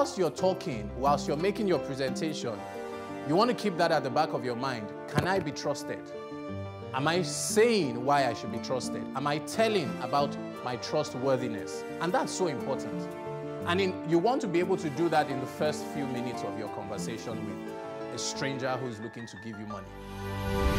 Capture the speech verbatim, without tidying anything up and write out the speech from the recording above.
whilst you're talking, whilst you're making your presentation, you want to keep that at the back of your mind. Can I be trusted? Am I saying why I should be trusted? Am I telling about my trustworthiness? And that's so important. And in, you want to be able to do that in the first few minutes of your conversation with a stranger who's looking to give you money.